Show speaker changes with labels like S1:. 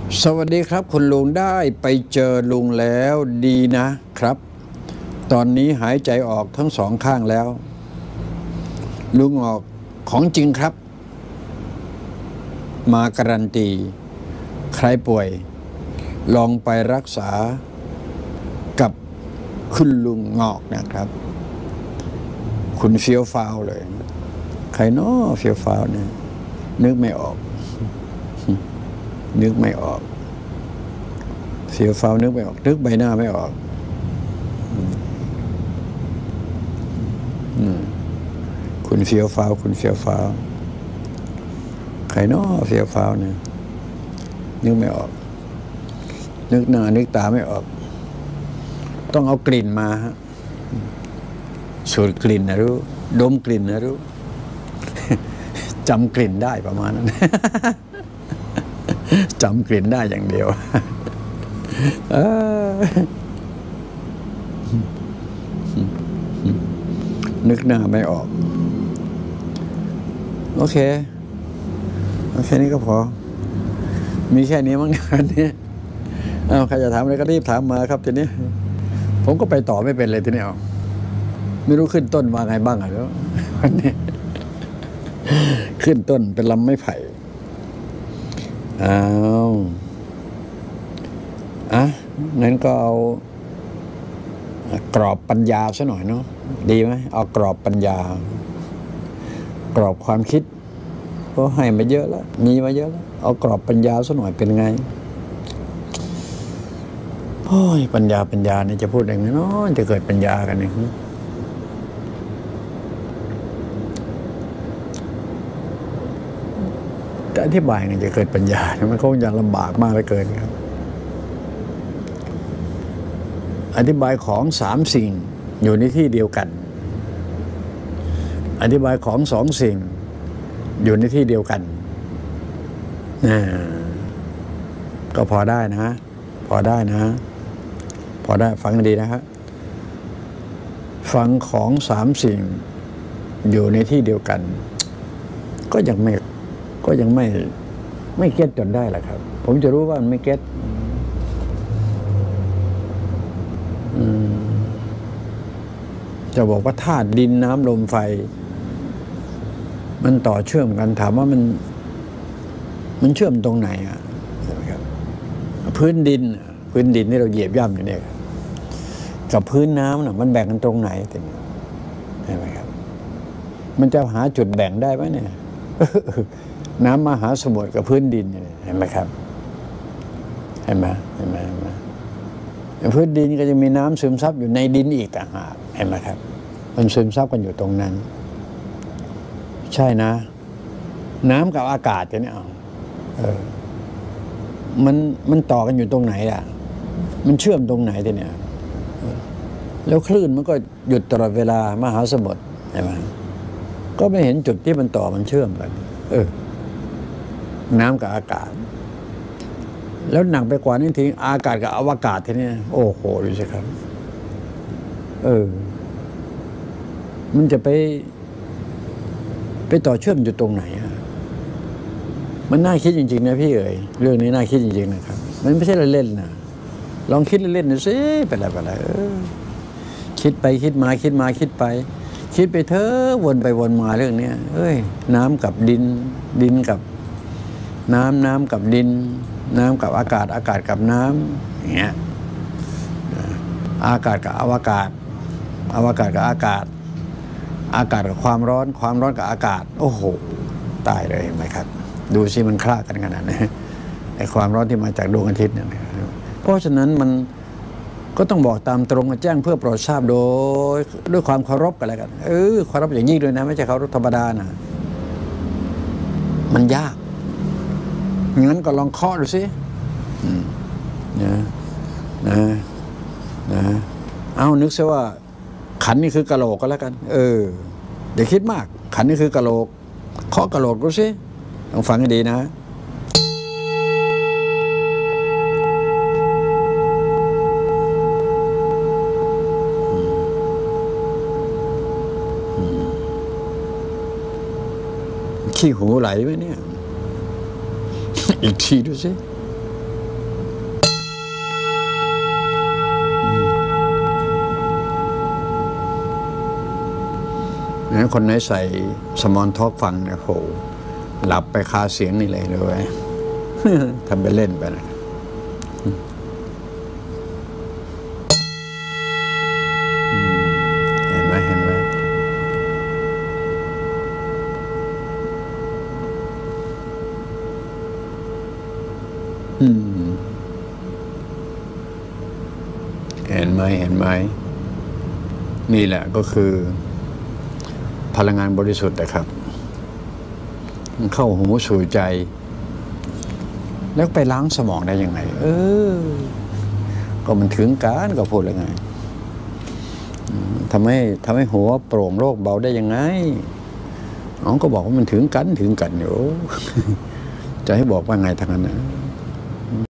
S1: สวัสดีครับคุณลุงได้ไปเจอลุงแล้วดีนะครับตอนนี้หายใจออกทั้งสองข้างแล้วลุงออกของจริงครับมาการันตีใครป่วยลองไปรักษากับคุณลุงงอกนะครับคุณเฟี้ยวฟ้าวเลยใครน้อเฟี้ยวฟ้าวเนี่ยนึกไม่ออกนึกไม่ออกเฟี้ยวฟ้าวนึกไม่ออกนึกใบหน้าไม่ออกคุณเฟี้ยวฟ้าวคุณเฟี้ยวฟ้าวใครน้อเฟี้ยวฟ้าวเนี่ยนึกไม่ออกนึกหน้านึกตาไม่ออกต้องเอากลิ่นมาฮะสูดกลิ่นนะรู้ดมกลิ่นนะรู้จำกลิ่นได้ประมาณนั้นจำกลิ่นได้อย่างเดียวนึกหน้าไม่ออกโอเคนี้ก็พอมีแค่นี้มั้งงานนี้ใครจะถามอะไรก็รีบถามมาครับทีนี้ผมก็ไปต่อไม่เป็นเลยทีนี้ไม่รู้ขึ้นต้นมาไงบ้างแล้ววันนี้ขึ้นต้นเป็นลำไม้ไผ่งั้นก็เอากรอบปัญญาซะหน่อยเนาะดีไหมเอากรอบปัญญากรอบความคิดก็ให้มาเยอะแล้วมีมาเยอะแล้วเอากรอบปัญญาซะหน่อยเป็นไงโอ้ยปัญญาเนี่ยจะพูดยังไงเนาะจะเกิดปัญญากันเนี่ยจะอธิบายไงจะเกิดปัญญามันคงจะลำบากมากเหลือเกินครับอธิบายของสามสิ่งอยู่ในที่เดียวกันอธิบายของสองสิ่งอยู่ในที่เดียวกันก็พอได้นะพอได้ฟังดีนะครับฟังของสามสิ่งอยู่ในที่เดียวกันก็ยังไม่เก็ตจนได้แหละครับผมจะรู้ว่ามันไม่เก็ตจะบอกว่าธาตุดินน้ำลมไฟมันต่อเชื่อมกันถามว่ามันเชื่อมตรงไหนใช่ไหมครับพื้นดินที่เราเหยียบย่ำอยู่เนี่ยกับพื้นน้ำน่ะมันแบ่งกันตรงไหนใช่ไหมครับมันจะหาจุดแบ่งได้ไหมเนี่ยน้ำมหาสมุทรกับพื้นดินเห็นไหมครับเห็นไหมพื้นดินก็จะมีน้ำซึมซับอยู่ในดินอีกต่างหากเห็นไหมครับมันซึมซับกันอยู่ตรงนั้นใช่นะน้ำกับอากาศเนี่ยมันต่อกันอยู่ตรงไหนล่ะมันเชื่อมตรงไหนเนี่ยแล้วคลื่นมันก็หยุดตลอดเวลามหาสมุทรใช่ไหมก็ไม่เห็นจุดที่มันต่อมันเชื่อมกันน้ำกับอากาศแล้วหนักไปกว่านี้ทีอากาศกับอวกาศทีนี้โอ้โหดูสิครับมันจะไปต่อเชื่อมอยู่ตรงไหนมันน่าคิดจริงๆนะพี่เรื่องนี้น่าคิดจริงๆนะครับมันไม่ใช่เล่นๆนะลองคิดเล่นๆดูสิเป็นอะไรคิดไปคิดมาคิดไปเถอะวนไปวนมาเรื่องนี้น้ำกับดินกับน้ำกับดินน้ำกับอากาศกับน้ำอย่างเงี้ยอากาศกับอวกาศกับอากาศกับความร้อนกับอากาศโอ้โหตายเลยเห็นไหมครับดูสิมันคล้ากันขนาดนี้ไอ้ความร้อนที่มาจากดวงอาทิตย์เนี่ยเพราะฉะนั้นมันก็ต้องบอกตามตรงแจ้งเพื่อโปรดทราบด้วยความเคารพกันแล้วกันเคารพอย่างยิ่งด้วยนะไม่ใช่เคารพธรรมดานะมันยากงั้นก็ลองเคาะดูสิเอานึกซะว่าขันนี่คือกะโหลกก็แล้วกันอย่าคิดมากขันนี่คือกะโหลกเคาะกะโหลกดูสิลองฟังให้ดีนะขี้หูไหลไหมเนี่ยอีกทีดูสิงั้นคนไหนใส่สมอนท็อปฟังเนี่ยโหหลับไปคาเสียงนี่เลยด้วย ทำไปเล่นไปนะเห็นไหมเห็นไหมเห็นไหมเห็นไหมนี่แหละก็คือพลังงานบริสุทธิ์นะครับมันเข้าหูสู่ใจแล้วไปล้างสมองได้ยังไงก็มันถึงการก็พูดแล้วไงทำให้หัวโปร่งโลกเบาได้ยังไงน้องก็บอกว่ามันถึงกันอยู่ จะให้บอกว่าไงทางนั้นนะ